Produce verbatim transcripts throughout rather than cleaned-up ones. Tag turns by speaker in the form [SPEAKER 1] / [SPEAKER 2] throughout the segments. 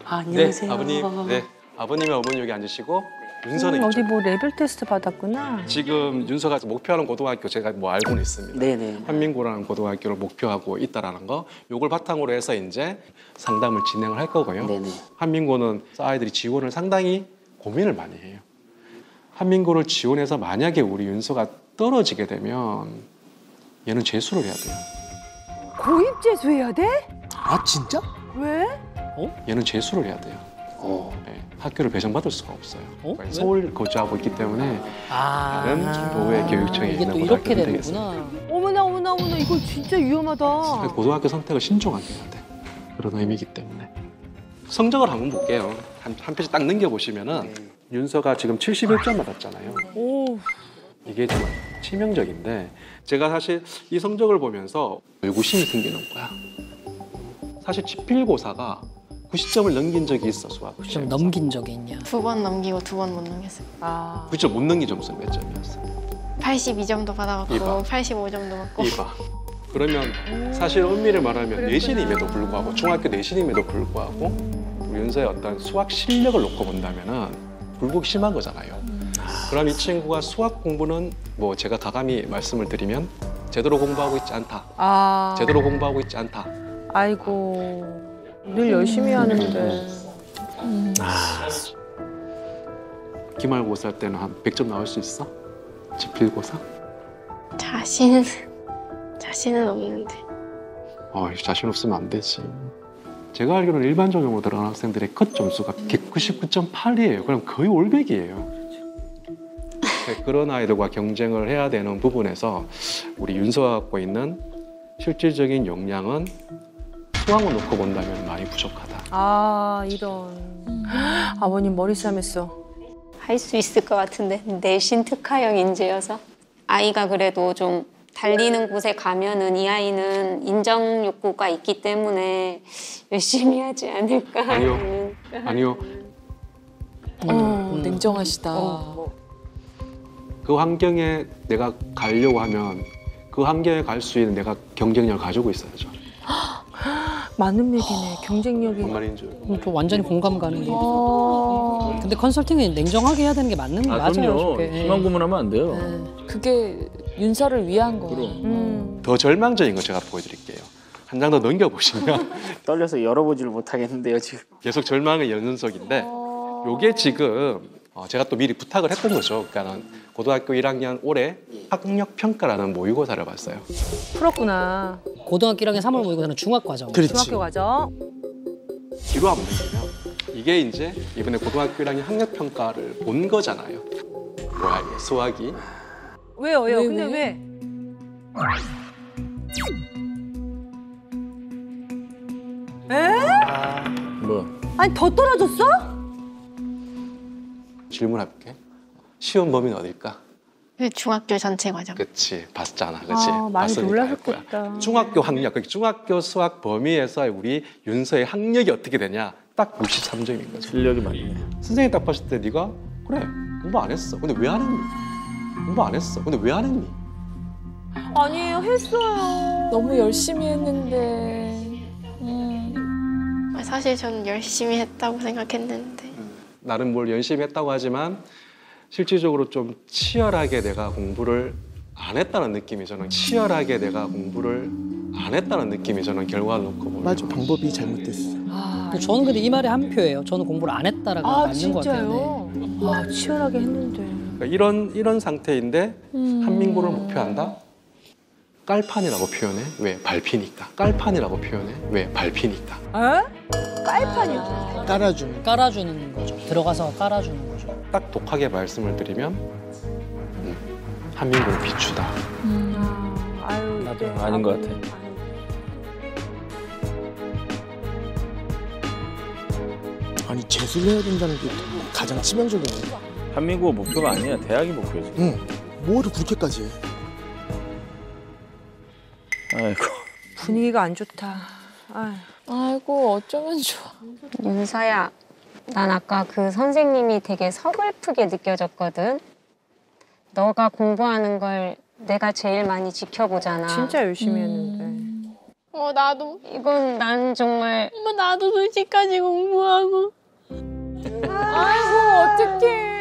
[SPEAKER 1] 아, 안녕하세요.
[SPEAKER 2] 네, 아버님. 네, 아버님의 어머니 여기 앉으시고 윤서는
[SPEAKER 3] 음, 어디 뭐 레벨 테스트 받았구나.
[SPEAKER 2] 지금 윤서가 목표하는 고등학교 제가 뭐 알고는 있습니다.
[SPEAKER 1] 네네.
[SPEAKER 2] 한민고라는 고등학교를 목표하고 있다라는 거. 요걸 바탕으로 해서 이제 상담을 진행을 할 거고요.
[SPEAKER 1] 네네.
[SPEAKER 2] 한민고는 아이들이 지원을 상당히 고민을 많이 해요. 한민고를 지원해서 만약에 우리 윤서가 떨어지게 되면 얘는 재수를 해야 돼요.
[SPEAKER 3] 고입 재수해야 돼?
[SPEAKER 4] 아 진짜?
[SPEAKER 3] 왜?
[SPEAKER 2] 얘는 재수를 해야 돼요.
[SPEAKER 1] 어.
[SPEAKER 2] 네, 학교를 배정받을 수가 없어요.
[SPEAKER 5] 어?
[SPEAKER 2] 그러니까 서울 거주하고 있기 때문에
[SPEAKER 5] 아,
[SPEAKER 2] 다른 교외 교육청에
[SPEAKER 5] 이게
[SPEAKER 2] 있는
[SPEAKER 5] 또 이렇게
[SPEAKER 2] 고등학교 선택했어요.
[SPEAKER 5] 되는구나.
[SPEAKER 3] 어머나 어머나 어머나 이거 진짜 위험하다.
[SPEAKER 2] 고등학교 선택을 신중하게 해야 돼. 그런 의미이기 때문에. 성적을 한번 볼게요. 한, 한 페이지 딱 넘겨보시면은
[SPEAKER 1] 네.
[SPEAKER 2] 윤서가 지금 칠십일 점 받았잖아요.
[SPEAKER 3] 오.
[SPEAKER 2] 이게 좀 치명적인데 제가 사실 이 성적을 보면서 의구심이 생기는 거야. 사실 지필고사가 구십 점을 넘긴 적이 있어, 수학.
[SPEAKER 5] 좀 넘긴 적이 있냐?
[SPEAKER 6] 두 번 넘기고 두 번 못 넘겼어요.
[SPEAKER 3] 아.
[SPEAKER 2] 구십 점 못 넘긴 점수는 몇 점이었어?
[SPEAKER 6] 팔십이 점도 받아갖고
[SPEAKER 2] 이봐.
[SPEAKER 6] 팔십오 점도 받고.
[SPEAKER 2] 이봐. 그러면 사실 엄밀히 말하면
[SPEAKER 3] 그랬구나.
[SPEAKER 2] 내신임에도 불구하고 중학교 내신임에도 불구하고 우리 윤서의 어떤 수학 실력을 놓고 본다면은 굴곡이 심한 거잖아요. 그럼 이 친구가 수학 공부는 뭐 제가 가감히 말씀을 드리면 제대로 공부하고 있지 않다.
[SPEAKER 3] 아.
[SPEAKER 2] 제대로 공부하고 있지 않다.
[SPEAKER 3] 아이고. 늘 열심히 하는데.
[SPEAKER 2] 기말고사 때는 한 백 점 나올 수 있어? 지필고사?
[SPEAKER 6] 자신 자신은 없는데.
[SPEAKER 2] 어, 자신 없으면 안 되지. 제가 알기로는 일반 전형으로 들어간 학생들의 컷 점수가 백구십구 점 팔이에요. 그럼 거의 올백이에요. 그런 아이들과 경쟁을 해야 되는 부분에서 우리 윤서가 갖고 있는 실질적인 역량은 수학을 놓고 본다면 많이 부족하다.
[SPEAKER 3] 아 이런. 아버님 머리 싸맸어.
[SPEAKER 7] 할 수 있을 것 같은데 내신 특화형 인재여서 아이가 그래도 좀 달리는 곳에 가면은 이 아이는 인정 욕구가 있기 때문에 열심히 하지 않을까
[SPEAKER 2] 아니요.
[SPEAKER 7] 하는.
[SPEAKER 2] 아니요.
[SPEAKER 8] 어, 냉정하시다.
[SPEAKER 2] 그 환경에 내가 가려고 하면 그 환경에 갈 수 있는 내가 경쟁력을 가지고 있어야죠.
[SPEAKER 3] 많은 얘기네. 경쟁력이.
[SPEAKER 2] 뭔 말인지.
[SPEAKER 5] 음, 저 완전히 공감 가는 게.
[SPEAKER 3] 어.
[SPEAKER 5] 근데 컨설팅은 냉정하게 해야 되는 게 맞는
[SPEAKER 9] 아,
[SPEAKER 5] 맞아요.
[SPEAKER 9] 그럼요.
[SPEAKER 5] 저게.
[SPEAKER 9] 희망 고문하면 안 돼요.
[SPEAKER 8] 네. 그게 윤서를 위한 거예요.
[SPEAKER 9] 그럼.
[SPEAKER 3] 음.
[SPEAKER 2] 더 절망적인 거 제가 보여드릴게요. 한 장 더 넘겨보시면
[SPEAKER 1] 떨려서 열어보지를 못하겠는데요 지금.
[SPEAKER 2] 계속 절망의 연속인데 요게 지금 어, 제가 또 미리 부탁을 했던 거죠. 그러니까 고등학교 일 학년 올해 학력평가라는 모의고사를 봤어요.
[SPEAKER 3] 풀었구나.
[SPEAKER 5] 고등학교 일 학년 삼월 모의고사는 중학과정.
[SPEAKER 4] 그렇지.
[SPEAKER 3] 중학교 과정.
[SPEAKER 2] 뒤로 한번 보면 이게 이제 이번에 고등학교 일 학년 학력평가를 본 거잖아요. 뭐야 이게 수학이.
[SPEAKER 3] 왜요 왜요?
[SPEAKER 8] 왜,
[SPEAKER 3] 근데
[SPEAKER 8] 왜?
[SPEAKER 3] 왜? 에?
[SPEAKER 9] 뭐
[SPEAKER 3] 아니 더 떨어졌어?
[SPEAKER 2] 질문해볼게. 시험 범위는 어딜까?
[SPEAKER 6] 그 중학교 전체 과정.
[SPEAKER 2] 그치, 봤잖아. 그치?
[SPEAKER 3] 아, 많이
[SPEAKER 2] 봤으니까 알 거야.
[SPEAKER 3] 놀라셨겠다.
[SPEAKER 2] 중학교 학력, 그 중학교 수학 범위에서 우리 윤서의 학력이 어떻게 되냐? 딱 육십삼 점인 거죠.
[SPEAKER 9] 실력이 많네.
[SPEAKER 2] 선생님이 딱 봤을 때 네가 그래, 공부 안 했어. 근데 왜 안 했니? 공부 안 했어. 근데 왜 안 했니?
[SPEAKER 3] 아니에요 했어요.
[SPEAKER 8] 너무 열심히 했는데. 음.
[SPEAKER 6] 사실 저는 열심히 했다고 생각했는데.
[SPEAKER 2] 나는 뭘 열심히 했다고 하지만 실질적으로 좀 치열하게 내가 공부를 안 했다는 느낌이 저는 치열하게 내가 공부를 안 했다는 느낌이 저는 결과를 놓고 보면
[SPEAKER 4] 맞아, 방법이 잘못됐어.
[SPEAKER 3] 아,
[SPEAKER 5] 근데 저는 근데 이 말에 한 표예요. 저는 공부를 안 했다라고
[SPEAKER 3] 아
[SPEAKER 5] 맞는 것 같아요. 네.
[SPEAKER 3] 진짜요? 아 치열하게 했는데.
[SPEAKER 2] 그러니까 이런 이런 상태인데 한민고를 목표한다? 깔판이라고 표현해. 왜? 밟히니까. 깔판이라고 표현해. 왜? 밟히니까.
[SPEAKER 3] 에? 깔판이요.
[SPEAKER 4] 깔아주는.
[SPEAKER 5] 깔아주는 거죠. 들어가서 깔아주는 거죠.
[SPEAKER 2] 딱 독하게 말씀을 드리면 음, 한민고를 비추다.
[SPEAKER 3] 아, 아유
[SPEAKER 9] 나도
[SPEAKER 3] 이제
[SPEAKER 9] 아닌 것
[SPEAKER 3] 아버님.
[SPEAKER 9] 같아.
[SPEAKER 4] 아니 재수를 해야 된다는 게 가장 치명적이네.
[SPEAKER 9] 한민고 목표가 아니야. 대학이 목표지.
[SPEAKER 4] 응. 뭐를 그렇게까지 해?
[SPEAKER 9] 아이고.
[SPEAKER 3] 분위기가 안 좋다. 아유.
[SPEAKER 8] 아이고 어쩌면 좋아.
[SPEAKER 7] 윤서야, 난 아까 그 선생님이 되게 서글프게 느껴졌거든. 너가 공부하는 걸 내가 제일 많이 지켜보잖아.
[SPEAKER 3] 진짜 열심히 했는데.
[SPEAKER 6] 어 나도
[SPEAKER 7] 이건 난 정말
[SPEAKER 6] 엄마 나도 솔직까지 공부하고.
[SPEAKER 8] 아이고 어떡해.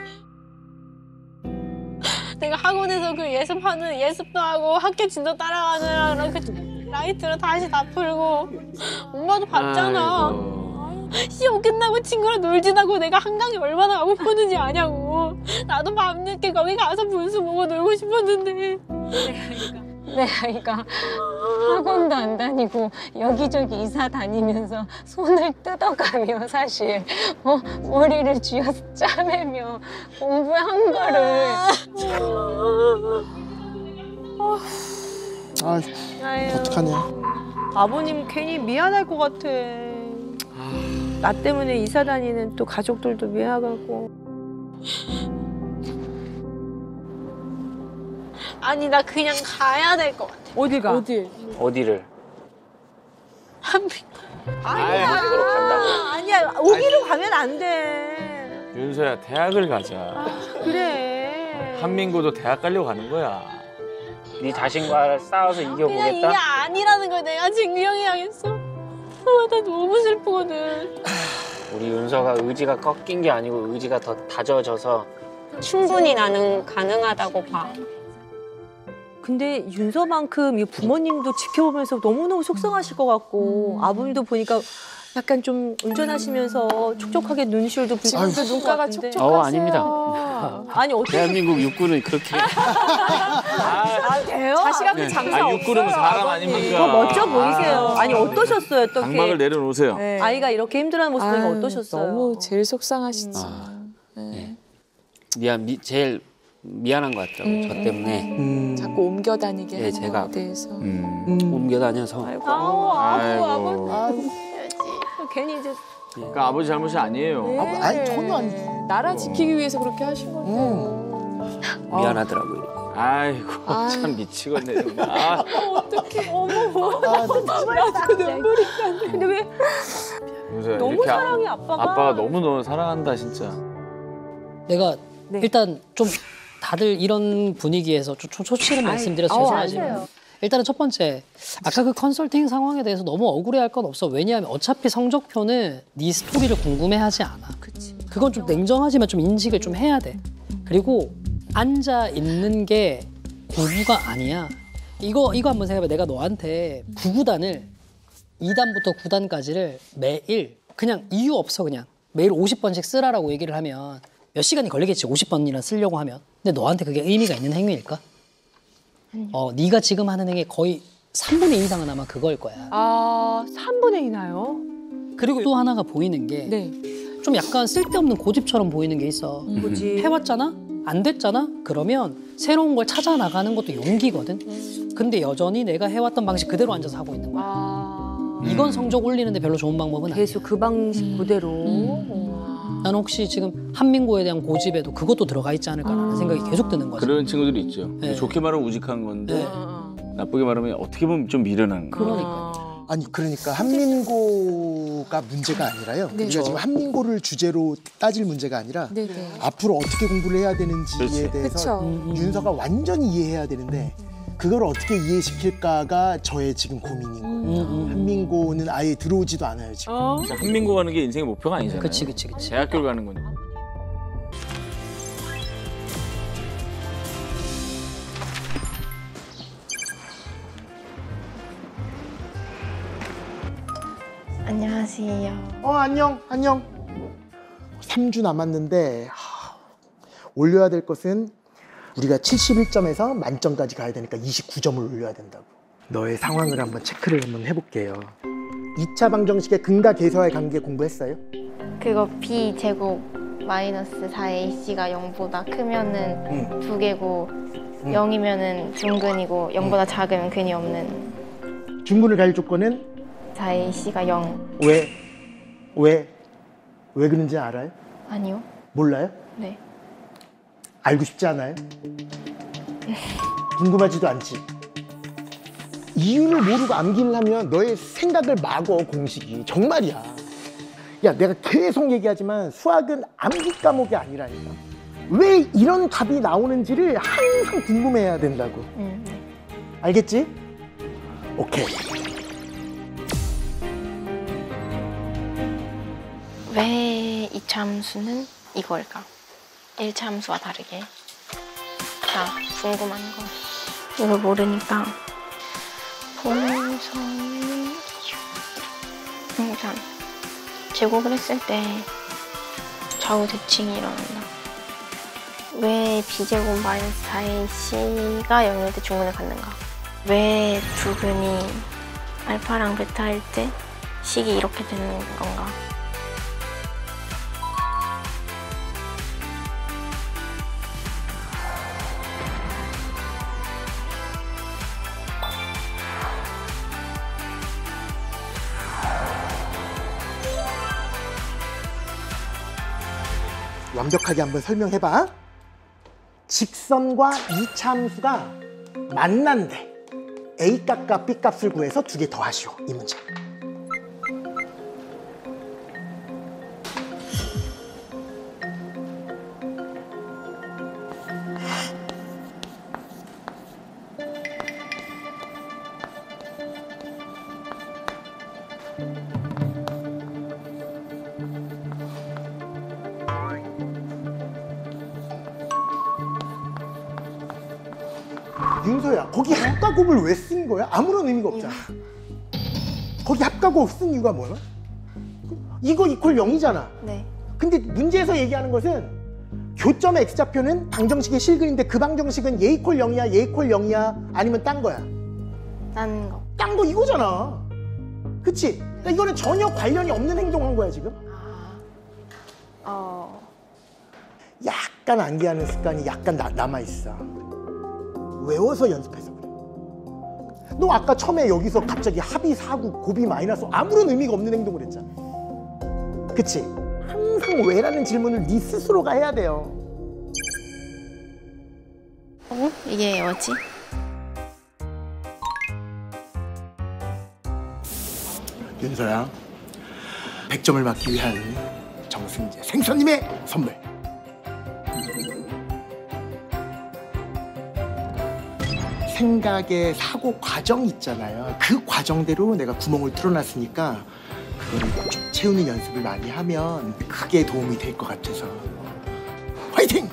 [SPEAKER 6] 내가 학원에서 그 예습하는 예습도 하고 학교 진도 따라가느라 그 라이트로 다시 다 풀고 엄마도 봤잖아.
[SPEAKER 9] 아이고.
[SPEAKER 6] 시험 끝나고 친구랑 놀진 않고 내가 한강에 얼마나 가고 싶었는지 아냐고. 나도 밤늦게 거기 가서 분수 보고 놀고 싶었는데.
[SPEAKER 7] 내 아이가 학원도 안 다니고 여기저기 이사 다니면서 손을 뜯어가며 사실 어, 머리를 쥐어서 짜매며 공부한 거를
[SPEAKER 4] 아,
[SPEAKER 3] 아유,
[SPEAKER 4] 어떡하냐.
[SPEAKER 3] 아버님 괜히 미안할 것 같아. 나 때문에 이사 다니는 또 가족들도 미안하고.
[SPEAKER 6] 아니 나 그냥 가야 될 것 같아.
[SPEAKER 3] 어디 가?
[SPEAKER 8] 어딜?
[SPEAKER 1] 어디를?
[SPEAKER 6] 한빙.
[SPEAKER 3] 아니야. 아니야. 오기로 가면 안 돼.
[SPEAKER 9] 윤서야 대학을 가자.
[SPEAKER 3] 그래.
[SPEAKER 9] 한민구도 대학 가려고 가는 거야.
[SPEAKER 1] 네 자신과 싸워서
[SPEAKER 6] 그냥 이게
[SPEAKER 1] 이겨보겠다?
[SPEAKER 6] 아니라는 걸 내가 증명해야겠어. 아, 나 너무 슬프거든.
[SPEAKER 1] 우리 윤서가 의지가 꺾인 게 아니고 의지가 더 다져져서
[SPEAKER 7] 충분히 나는 가능하다고 봐.
[SPEAKER 3] 근데 윤서만큼 이 부모님도 지켜보면서 너무너무 속상하실 것 같고 아버님도 보니까 약간 좀 운전하시면서 촉촉하게 눈시울도 붉은
[SPEAKER 8] 지금도 눈가가 촉촉하세요.
[SPEAKER 1] 어, 아닙니다.
[SPEAKER 3] 아니 어떻게
[SPEAKER 1] 대한민국 육군은 그렇게
[SPEAKER 3] 아, 돼요?
[SPEAKER 8] 자식 앞에
[SPEAKER 9] 네.
[SPEAKER 8] 장사
[SPEAKER 9] 아,
[SPEAKER 8] 없어요.
[SPEAKER 9] 육군은 사람
[SPEAKER 8] 아버님.
[SPEAKER 9] 아닙니까?
[SPEAKER 3] 더 멋져 보이세요.
[SPEAKER 9] 아,
[SPEAKER 3] 아니 어떠셨어요? 어떻게
[SPEAKER 9] 강박을 내려놓으세요.
[SPEAKER 8] 네.
[SPEAKER 3] 아이가 이렇게 힘들어하는 모습 보니까
[SPEAKER 8] 아유,
[SPEAKER 3] 어떠셨어요?
[SPEAKER 8] 너무 제일 속상하시지.
[SPEAKER 1] 아.
[SPEAKER 8] 네.
[SPEAKER 1] 네. 미안 미, 제일 미안한 것 같더라고요. 저 때문에
[SPEAKER 4] 음.
[SPEAKER 8] 자꾸 옮겨 다니게
[SPEAKER 1] 네,
[SPEAKER 8] 하는
[SPEAKER 1] 제가-
[SPEAKER 8] 거에 대해서.
[SPEAKER 9] 음.
[SPEAKER 4] 음.
[SPEAKER 1] 옮겨 다녀서
[SPEAKER 3] 아이고,
[SPEAKER 8] 아우, 아우, 아우.
[SPEAKER 9] 아이고.
[SPEAKER 3] 괜히 이제
[SPEAKER 9] 그러니까 아버지 잘못이 아니에요.
[SPEAKER 8] 네.
[SPEAKER 4] 아, 아니, 전혀 아니지.
[SPEAKER 8] 나라 지키기 위해서 그렇게 하신 건데.
[SPEAKER 4] 음.
[SPEAKER 1] 미안하더라고요.
[SPEAKER 9] 아이고
[SPEAKER 8] 아.
[SPEAKER 9] 참 미치겠네 정말. 아,
[SPEAKER 8] 어떡해.
[SPEAKER 4] 아,
[SPEAKER 3] 근데 왜
[SPEAKER 9] 윤서야,
[SPEAKER 3] 너무
[SPEAKER 9] 이렇게 아-
[SPEAKER 3] 사랑해 아빠가.
[SPEAKER 9] 아빠가 너무 너 사랑한다 진짜.
[SPEAKER 5] 내가
[SPEAKER 3] 네.
[SPEAKER 5] 일단 좀 다들 이런 분위기에서 좀 초- 초치를 말씀드려서
[SPEAKER 3] 아우,
[SPEAKER 5] 죄송하지만
[SPEAKER 3] 아세요.
[SPEAKER 5] 일단은 첫 번째 아까 그 컨설팅 상황에 대해서 너무 억울해할 건 없어. 왜냐하면 어차피 성적표는 네 스토리를 궁금해하지 않아. 그건 좀 냉정하지만 좀 인식을 좀 해야 돼. 그리고 앉아 있는 게 공부가 아니야. 이거 이거 한번 생각해봐. 내가 너한테 구구단을 이 단부터 구 단까지를 매일 그냥 이유 없어 그냥 매일 오십 번씩 쓰라라고 얘기를 하면 몇 시간이 걸리겠지. 오십 번이나 쓰려고 하면. 근데 너한테 그게 의미가 있는 행위일까? 어, 네가 지금 하는 행위 거의 삼분의 이 이상은 아마 그걸 거야.
[SPEAKER 3] 아, 삼분의 이나요?
[SPEAKER 5] 그리고 또 하나가 보이는 게 좀
[SPEAKER 8] 네.
[SPEAKER 5] 약간 쓸데없는 고집처럼 보이는 게 있어.
[SPEAKER 3] 뭐지?
[SPEAKER 5] 해왔잖아? 안 됐잖아? 그러면 새로운 걸 찾아 나가는 것도 용기거든. 근데 여전히 내가 해왔던 방식 그대로 앉아서 하고 있는 거야.
[SPEAKER 3] 아,
[SPEAKER 5] 이건 성적 올리는데 별로 좋은 방법은 아니야.
[SPEAKER 3] 계속 그 방식 그대로.
[SPEAKER 5] 난 혹시 지금 한민고에 대한 고집에도 그것도 들어가 있지 않을까라는 생각이 계속 드는 거지.
[SPEAKER 9] 그런 친구들이 있죠.
[SPEAKER 5] 네.
[SPEAKER 9] 좋게 말하면 우직한 건데
[SPEAKER 5] 네.
[SPEAKER 9] 나쁘게 말하면 어떻게 보면 좀 미련한 거.
[SPEAKER 5] 그러니까.
[SPEAKER 4] 아니 그러니까 한민고가 문제가 아니라요.
[SPEAKER 8] 네.
[SPEAKER 4] 우리가 지금 한민고를 주제로 따질 문제가 아니라
[SPEAKER 8] 네네.
[SPEAKER 4] 앞으로 어떻게 공부를 해야 되는지에
[SPEAKER 9] 그렇지.
[SPEAKER 4] 대해서
[SPEAKER 8] 그쵸.
[SPEAKER 4] 윤서가 완전히 이해해야 되는데 그걸 어떻게 이해시킬까가 저의 지금 고민인 거예요.
[SPEAKER 5] 음, 음.
[SPEAKER 4] 한민고는 아예 들어오지도 않아요 지금.
[SPEAKER 3] 어?
[SPEAKER 9] 한민고 가는 게 인생의 목표가 아니잖아요.
[SPEAKER 5] 그치 그치 그치.
[SPEAKER 9] 대학교를 가는 거니까.
[SPEAKER 6] 안녕하세요.
[SPEAKER 4] 어 안녕 안녕. 삼 주 남았는데 하, 올려야 될 것은 우리가 칠십일 점에서 만점까지 가야 되니까 이십구 점을 올려야 된다고. 너의 상황을 한번 체크를 한번 해볼게요. 이 차 방정식의 근과 계서의 관계 공부했어요?
[SPEAKER 6] 그거 b 제곱 마이너스 사 에이씨가 영보다 크면은
[SPEAKER 4] 응.
[SPEAKER 6] 부계고
[SPEAKER 4] 응.
[SPEAKER 6] 영이면은 중근이고 영보다 작으면 근이 없는
[SPEAKER 4] 중근을 갈 조건은
[SPEAKER 6] 사 에이씨가 영.
[SPEAKER 4] 왜? 왜? 왜 그런지 알아요?
[SPEAKER 6] 아니요.
[SPEAKER 4] 몰라요?
[SPEAKER 6] 네.
[SPEAKER 4] 알고 싶지 않아요? 궁금하지도 않지? 이유를 모르고 암기를 하면 너의 생각을 막어 공식이. 정말이야. 야 내가 계속 얘기하지만 수학은 암기 과목이 아니라니까. 왜 이런 답이 나오는지를 항상 궁금해야 된다고.
[SPEAKER 6] 음.
[SPEAKER 4] 알겠지? 오케이.
[SPEAKER 6] 왜 이차함수는 이걸까? 일차함수와 다르게. 자, 궁금한 거. 이걸 모르니까 본선이 일단 제곱을 했을 때 좌우 대칭이 일어난다. 왜 b제곱 마이너스 사의 c가 영일 때 중근을 갖는가? 왜 두근이 알파랑 베타일 때 식이 이렇게 되는 건가?
[SPEAKER 4] 완벽하게 한번 설명해봐. 직선과 이차함수가 만난대. A 값과 B 값을 구해서 두 개 더하시오. 이 문제. 윤서야, 거기 합가곱을 왜 쓴 거야? 아무런 의미가 없잖아. 거기 합가곱 쓴 이유가 뭐야? 이거 이퀄 영이잖아.
[SPEAKER 6] 네.
[SPEAKER 4] 근데 문제에서 얘기하는 것은 교점의 x좌표는 방정식의 실근인데 그 방정식은 얘 이퀄 영이야, 얘 이퀄 영이야, 아니면 딴 거야?
[SPEAKER 6] 딴 거.
[SPEAKER 4] 딴 거 이거잖아. 그치? 그러니까 이거는 전혀 관련이 없는 행동한 거야, 지금.
[SPEAKER 6] 어.
[SPEAKER 4] 약간 암기하는 습관이 약간 나, 남아있어. 외워서 연습해서 그래. 너 아까 처음에 여기서 갑자기 합이 사고 곱이 마이너스 아무런 의미가 없는 행동을 했잖아. 그치? 항상 왜라는 질문을 네 스스로가 해야 돼요.
[SPEAKER 6] 어? 이게 뭐지?
[SPEAKER 4] 윤서야, 백 점을 맞기 위한 정승재 생선님의 선물. 생각의 사고 과정 있잖아요. 그 과정대로 내가 구멍을 뚫어놨으니까 그거를 쭉 채우는 연습을 많이 하면 크게 도움이 될 것 같아서 화이팅!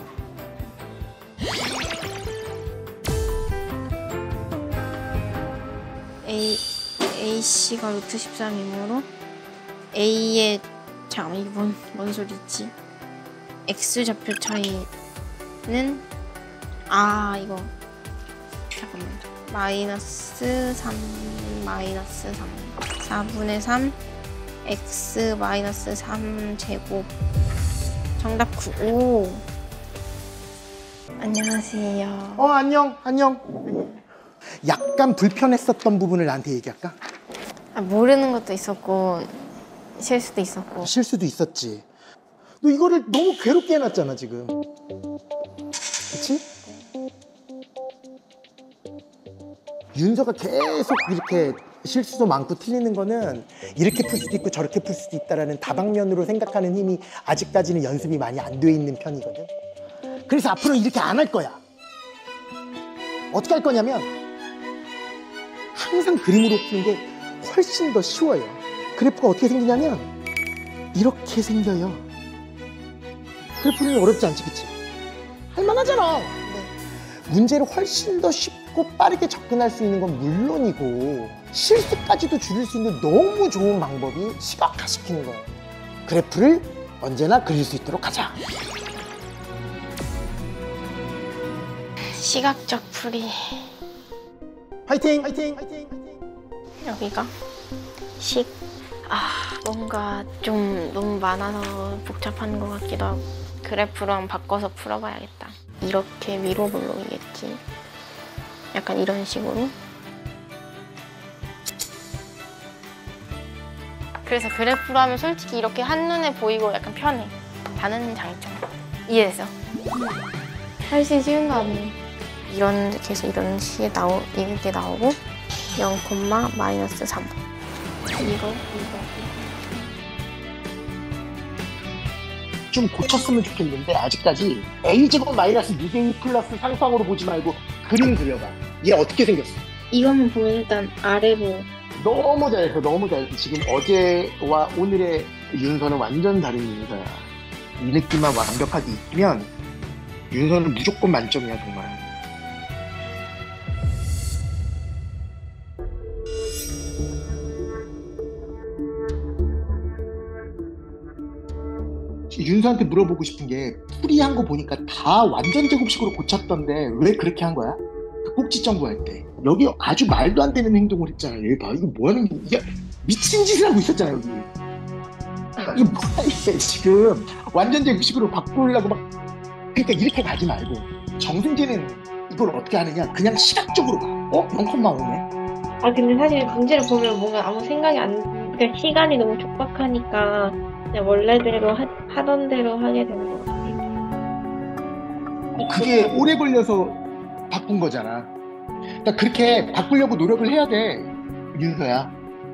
[SPEAKER 6] A, A씨가 루트 십삼이므로 A의 잠 이건 뭔 소리지? X좌표 차이는 아 이거 잠깐만 마이너스 삼 마이너스 삼 사분의 삼 x 마이너스 삼 제곱 정답 구. 오. 안녕하세요.
[SPEAKER 4] 어 안녕 안녕. 약간 불편했었던 부분을 나한테 얘기할까?
[SPEAKER 6] 아, 모르는 것도 있었고 실수도 있었고.
[SPEAKER 4] 실수도 있었지. 너 이거를 너무 괴롭게 해놨잖아 지금. 그치? 윤서가 계속 이렇게 실수도 많고 틀리는 거는 이렇게 풀 수도 있고 저렇게 풀 수도 있다라는 다방면으로 생각하는 힘이 아직까지는 연습이 많이 안 돼 있는 편이거든. 그래서 앞으로 이렇게 안 할 거야. 어떻게 할 거냐면 항상 그림으로 푸는 게 훨씬 더 쉬워요. 그래프가 어떻게 생기냐면 이렇게 생겨요. 그래프는 어렵지 않지, 그치? 할만하잖아. 네. 문제를 훨씬 더 쉽고 빠르게 접근할 수 있는 건 물론이고 실수까지도 줄일 수 있는 너무 좋은 방법이 시각화시키는 거예요. 그래프를 언제나 그릴 수 있도록 하자.
[SPEAKER 6] 시각적 풀이.
[SPEAKER 4] 화이팅! 화이팅! 화이팅!
[SPEAKER 6] 여기가 식. 아 뭔가 좀 너무 많아서 복잡한 것 같기도 하고 그래프로 한번 바꿔서 풀어봐야겠다. 이렇게 위로 볼록이겠지. 약간 이런 식으로. 그래서 그래프로 하면 솔직히 이렇게 한눈에 보이고 약간 편해. 다른 장점. 이해했어? 훨씬 쉬운 거 같네. 이런 계속 이런 식에 나오 이게 나오고 영 콤마 마이너스 삼. 이거 이거.
[SPEAKER 4] 좀 고쳤으면 좋겠는데 아직까지 a제곱 마이너스 육 에이 플러스 상상으로 보지 말고 그림 그려봐. 얘 어떻게 생겼어?
[SPEAKER 6] 이것만 보면 일단 아래로
[SPEAKER 4] 너무 잘했어. 너무 잘했어. 지금 어제와 오늘의 윤서는 완전 다른 윤서야. 이 느낌만 완벽하게 익히면 윤서는 무조건 만점이야 정말. 윤서한테 물어보고 싶은 게 풀이한 거 보니까 다 완전 제곱식으로 고쳤던데 왜 그렇게 한 거야? 그 꼭지 점구할 때 여기 아주 말도 안 되는 행동을 했잖아. 여기 봐, 이거 뭐하는 게 이게 미친 짓을 하고 있었잖아 여기. 이게 뭐야 이게 지금 완전 제곱식으로 바꾸려고 막. 그러니까 이렇게 가지 말고 정승재는 이걸 어떻게 하느냐, 그냥 시각적으로 가. 어? 영 오네.
[SPEAKER 6] 아 근데 사실 문제를 보면 뭔가 아무 생각이 안, 그러니까 시간이 너무 촉박하니까 그냥 원래대로 하, 하던 대로 하게 되는 것 같아요.
[SPEAKER 4] 그게 오래 걸려서 바꾼 거잖아. 그러니까 그렇게 바꾸려고 노력을 해야 돼, 윤서야.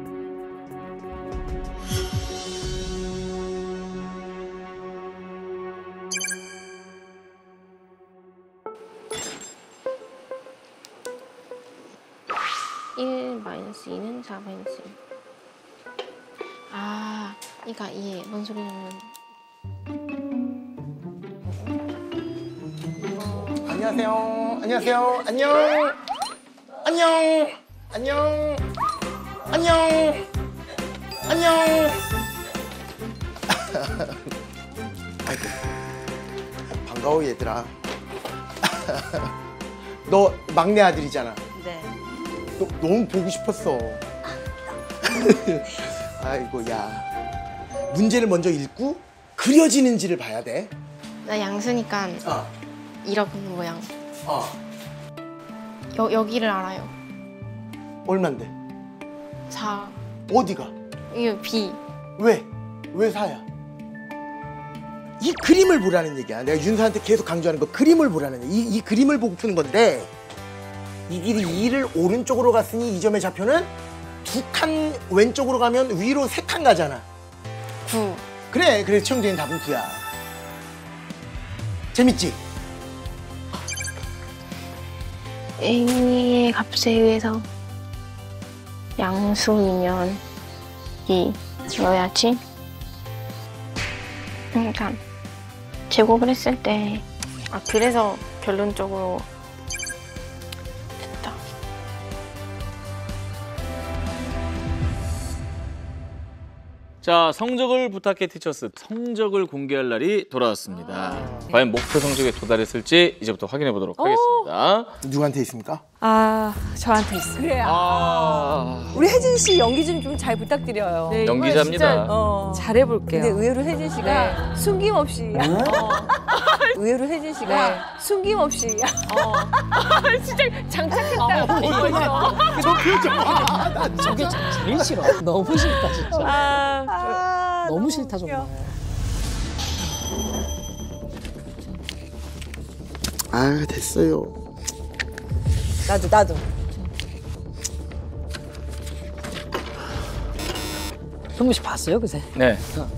[SPEAKER 6] 일 마이너스 이는 사 마이너스 일. 아, 그러니까 이해. 뭔 소리냐면
[SPEAKER 4] 안녕하세요. 안녕하세요. 안녕. 안녕. 안녕. 안녕. 안녕. 아이고. 반가워 얘들아. 너 막내 아들이잖아.
[SPEAKER 3] 네.
[SPEAKER 4] 너, 너무 보고 싶었어. 아이고 야. 문제를 먼저 읽고 그려지는지를 봐야 돼.
[SPEAKER 6] 나 양수니까
[SPEAKER 4] 어.
[SPEAKER 6] 이런 모양.
[SPEAKER 4] 어.
[SPEAKER 6] 여, 여기를 알아요.
[SPEAKER 4] 얼만데?
[SPEAKER 6] 사.
[SPEAKER 4] 어디가?
[SPEAKER 6] 이게 B.
[SPEAKER 4] 왜? 왜 사야? 이 그림을 보라는 얘기야. 내가 윤서한테 계속 강조하는 거, 그림을 보라는 얘기. 이, 이 그림을 보고 푸는 건데, 이 길이 이를 오른쪽으로 갔으니 이 점의 좌표는 두 칸 왼쪽으로 가면 위로 세 칸 가잖아.
[SPEAKER 6] 구.
[SPEAKER 4] 그래, 그래. 최종적인 답은 구야. 재밌지?
[SPEAKER 6] A의 값에 의해서 양수이면 이 넣어야지. 그러니까 제곱을 했을 때, 아 그래서 결론적으로 됐다.
[SPEAKER 9] 자, 성적을 부탁해 티처스. 성적을 공개할 날이 돌아왔습니다. 과연 목표 성적에 도달했을지 이제부터 확인해 보도록 하겠습니다.
[SPEAKER 4] 누구한테 있습니까?
[SPEAKER 8] 아, 저한테 있어요.
[SPEAKER 3] 그래.
[SPEAKER 9] 아,
[SPEAKER 3] 우리 혜진 씨 연기 좀 좀 잘 부탁드려요.
[SPEAKER 8] 네,
[SPEAKER 9] 연기자입니다.
[SPEAKER 3] 어.
[SPEAKER 8] 잘해볼게요.
[SPEAKER 3] 근데 의외로 혜진 씨가 숨김없이 어. 의외로 혜진 씨가 숨김없이 진짜 장착했다.
[SPEAKER 4] 저 표정. 아, 나
[SPEAKER 5] 저게 제일 싫어. 너무 싫다 진짜.
[SPEAKER 3] 아, 아,
[SPEAKER 5] 너무 싫다
[SPEAKER 3] 웃겨.
[SPEAKER 5] 정말.
[SPEAKER 4] 아, 됐어요.
[SPEAKER 3] 나도 나도.
[SPEAKER 5] 형민 씨 봤어요 그새?
[SPEAKER 9] 네.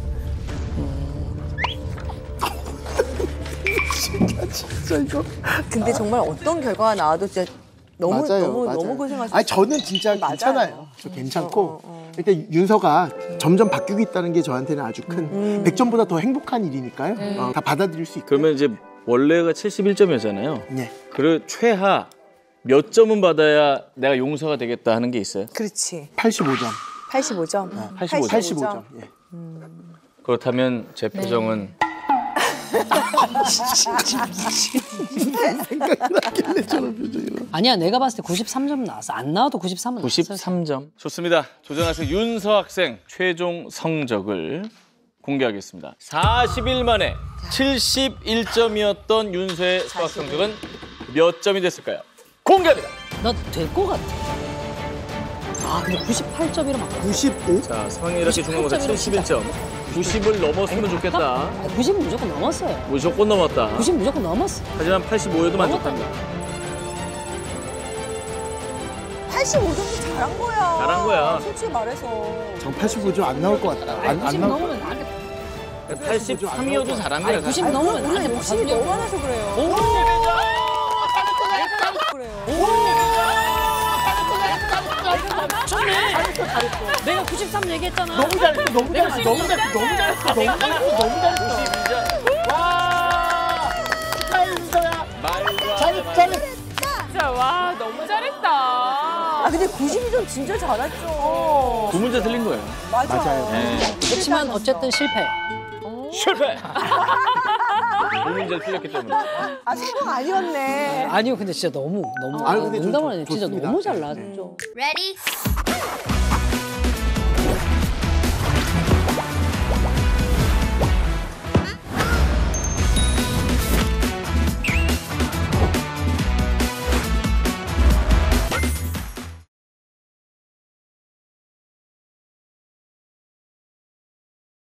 [SPEAKER 4] 진짜 이거.
[SPEAKER 3] 근데 정말 어떤 결과가 나와도 진짜 너무
[SPEAKER 4] 맞아요,
[SPEAKER 3] 너무
[SPEAKER 4] 맞아요.
[SPEAKER 3] 너무 고생하셨어요.
[SPEAKER 4] 아니 저는 진짜
[SPEAKER 3] 맞아요.
[SPEAKER 4] 괜찮아요. 저 괜찮고.
[SPEAKER 3] 어, 어.
[SPEAKER 4] 그러니까 윤서가 점점 바뀌고 있다는 게 저한테는 아주 큰
[SPEAKER 3] 음.
[SPEAKER 4] 백 점보다 더 행복한 일이니까요. 어, 다 받아들일 수 있고.
[SPEAKER 9] 그러면 이제 원래가 칠십일 점이었잖아요.
[SPEAKER 4] 네.
[SPEAKER 9] 그 최하 몇 점은 받아야 내가 용서가 되겠다 하는 게 있어요?
[SPEAKER 3] 그렇지.
[SPEAKER 4] 팔십오 점.
[SPEAKER 3] 팔십오 점.
[SPEAKER 9] 팔십오 점.
[SPEAKER 4] 팔십오 점. 예.
[SPEAKER 9] 그렇다면 제 표정은
[SPEAKER 4] 생각나길래 저런 표정이라.
[SPEAKER 5] 아니야 내가 봤을 때 구십삼 점 나왔어. 안 나와도 구십삼은 나왔어.
[SPEAKER 9] 구십삼 점. 좋습니다. 조전학생 윤서 학생 최종 성적을 공개하겠습니다. 사십 일 만에 칠십일 점이었던 윤서의 수학 성적은 몇 점이 됐을까요? 공개합니다.
[SPEAKER 5] 나될 것 같아. 아 근데 구십팔 점이라 막.
[SPEAKER 4] 구십오?
[SPEAKER 9] 자, 성이 이렇게 중간고사
[SPEAKER 5] 구십팔 점이면
[SPEAKER 9] 칠십일 점. 구십을 넘었으면 좋겠다.
[SPEAKER 5] 아, 구십은 무조건 넘었어요.
[SPEAKER 9] 무조건 넘었다.
[SPEAKER 5] 구십 무조건 넘었어.
[SPEAKER 9] 하지만 팔십오여도 만족한다.
[SPEAKER 3] 팔십오 점도 잘한 거야.
[SPEAKER 9] 잘한 거야.
[SPEAKER 3] 솔직히 말해서.
[SPEAKER 4] 전 팔십오 점 안 나올 것 같다. 안, 안
[SPEAKER 5] 구십
[SPEAKER 4] 나올 것
[SPEAKER 5] 넘으면 안 돼.
[SPEAKER 9] 팔십삼이어도 잘한 거야.
[SPEAKER 5] 구십 넘으면 안 돼.
[SPEAKER 3] 우리 욕심이 너무 많아서 그래요.
[SPEAKER 5] 오!
[SPEAKER 3] 그래요.
[SPEAKER 5] 맞췄네. 내가 구십삼 얘기했잖아.
[SPEAKER 4] 너무 잘했어, 너무 잘했어, 너무 잘했어, 너무 잘했어, 너무 잘했어, 너무 잘했어.
[SPEAKER 9] 구십이 점.
[SPEAKER 4] 와, 축하해 윤서야.
[SPEAKER 9] 말과
[SPEAKER 4] 잘했어, 잘했어.
[SPEAKER 8] 진짜 와 너무 잘했다.
[SPEAKER 3] 아 근데 구십이 점 진짜 잘했죠.
[SPEAKER 9] 두 문제 틀린 거예요.
[SPEAKER 4] 맞아요.
[SPEAKER 9] 네.
[SPEAKER 5] 그렇지만 어쨌든 실패.
[SPEAKER 9] 실패. 두 문제 틀렸기 때문에.
[SPEAKER 3] 아 성공 아니었네.
[SPEAKER 5] 아니요, 근데 진짜 너무 너무
[SPEAKER 4] 아니, 근데 저-
[SPEAKER 5] 농담을
[SPEAKER 4] 저-
[SPEAKER 5] 아니에요. 진짜
[SPEAKER 4] 좋습니다.
[SPEAKER 5] 너무
[SPEAKER 4] 네.
[SPEAKER 5] 잘났죠.
[SPEAKER 6] Ready?